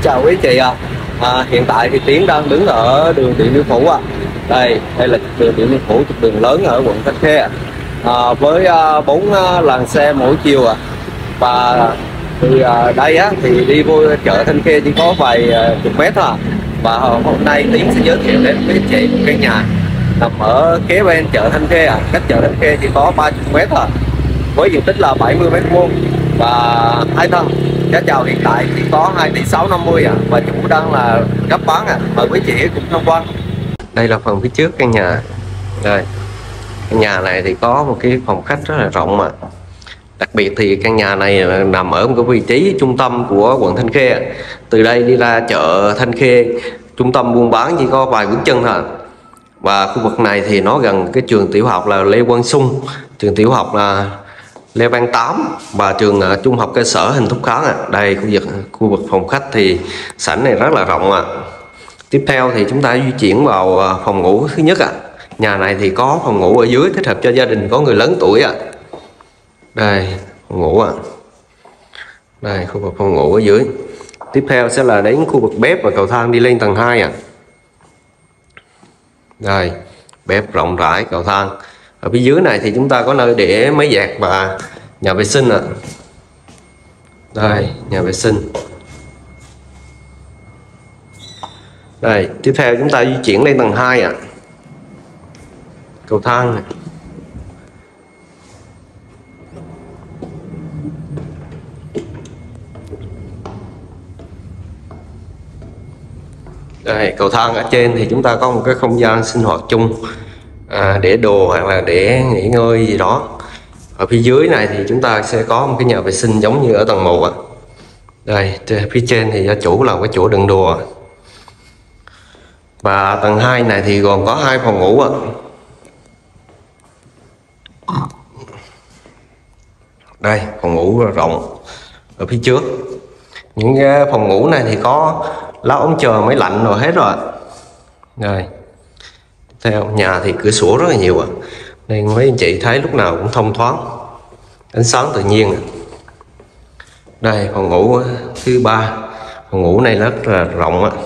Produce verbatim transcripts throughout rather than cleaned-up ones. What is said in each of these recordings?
Chào quý chị ạ. À. À, hiện tại thì Tiến đang đứng ở đường Điện Biên Phủ ạ. À. Đây, đây là đường Điện Biên Phủ, trục đường lớn ở quận Thanh Khê. À, với bốn uh, làn xe mỗi chiều ạ. À. Và từ uh, đây á thì đi vô chợ Thanh Khê chỉ có vài uh, chục mét thôi. À. Và hôm nay Tiến sẽ giới thiệu đến với chị một căn nhà nằm ở kế bên chợ Thanh Khê ạ. À. Cách chợ Thanh Khê chỉ có ba mươi mét thôi. À. Với diện tích là bảy mươi mét vuông và hai tầng. Giá chào hiện tại chỉ có hai tỷ sáu năm mươi ạ. Và chủ đang là gấp bán ạ. À. Mời quý chị cùng tham quan. Đây là phần phía trước căn nhà. Đây, căn nhà này thì có một cái phòng khách rất là rộng mà. Đặc biệt thì căn nhà này nằm ở một cái vị trí trung tâm của quận Thanh Khê. Từ đây đi ra chợ Thanh Khê, trung tâm buôn bán chỉ có vài bước chân thôi. Và khu vực này thì nó gần cái trường tiểu học là Lê Quang Sung, trường tiểu học là Lê Văn Tám và trường uh, trung học cơ sở Huỳnh Thúc Kháng. À. Đây khu vực khu vực phòng khách thì sảnh này rất là rộng ạ. À. Tiếp theo thì chúng ta di chuyển vào uh, phòng ngủ thứ nhất ạ. À. Nhà này thì có phòng ngủ ở dưới thích hợp cho gia đình có người lớn tuổi ạ. À. Đây phòng ngủ ạ. À. Đây khu vực phòng ngủ ở dưới. Tiếp theo sẽ là đến khu vực bếp và cầu thang đi lên tầng hai ạ. À. Đây bếp rộng rãi, cầu thang. Ở phía dưới này thì chúng ta có nơi để máy giặt và nhà vệ sinh ạ. À. Đây, nhà vệ sinh. Đây, tiếp theo chúng ta di chuyển lên tầng hai ạ. À. Cầu thang này. Đây, cầu thang ở trên thì chúng ta có một cái không gian sinh hoạt chung. À, để đồ hoặc là để nghỉ ngơi gì đó. Ở phía dưới này thì chúng ta sẽ có một cái nhà vệ sinh giống như ở tầng một ạ. Đây, phía trên thì gia chủ làm cái chỗ đựng đồ. Và tầng hai này thì gồm có hai phòng ngủ ạ. Đây, phòng ngủ rộng ở phía trước. Những cái phòng ngủ này thì có lá ống chờ, máy lạnh rồi hết rồi. Đây. Theo nhà thì cửa sổ rất là nhiều ạ. À. Nên mấy anh chị thấy lúc nào cũng thông thoáng, ánh sáng tự nhiên. À. Đây phòng ngủ thứ ba. Phòng ngủ này rất là rộng ạ. À.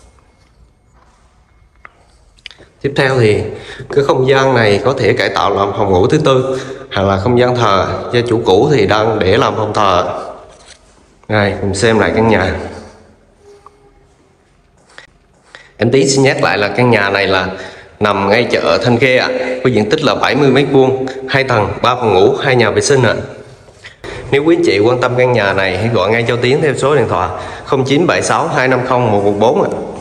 Tiếp theo thì cái không gian này có thể cải tạo làm phòng ngủ thứ tư hoặc là không gian thờ. Gia chủ cũ thì đang để làm phòng thờ. Đây cùng xem lại căn nhà. Anh Tí xin nhắc lại là căn nhà này là nằm ngay chợ Thanh Khê ạ. À, với diện tích là bảy mươi mét vuông, hai tầng, ba phòng ngủ, hai nhà vệ sinh ạ. À. Nếu quý anh chị quan tâm căn nhà này hãy gọi ngay cho Tiến theo số điện thoại không chín bảy sáu hai năm không một một bốn ạ. À.